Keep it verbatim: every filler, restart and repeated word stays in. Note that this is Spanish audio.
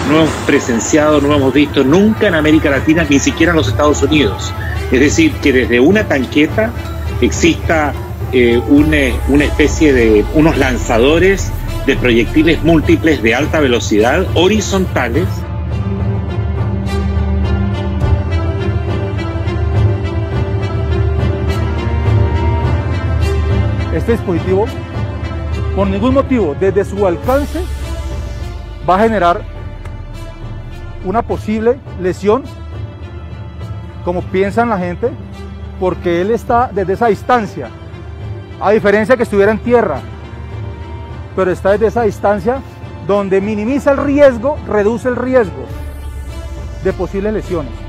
no hemos presenciado, no hemos visto nunca en América Latina, ni siquiera en los Estados Unidos. Es decir, que desde una tanqueta exista eh, una, una especie de unos lanzadores de proyectiles múltiples de alta velocidad, horizontales. Este dispositivo, por ningún motivo, desde su alcance, va a generar una posible lesión, como piensan la gente, porque él está desde esa distancia, a diferencia que estuviera en tierra, pero está desde esa distancia donde minimiza el riesgo, reduce el riesgo de posibles lesiones.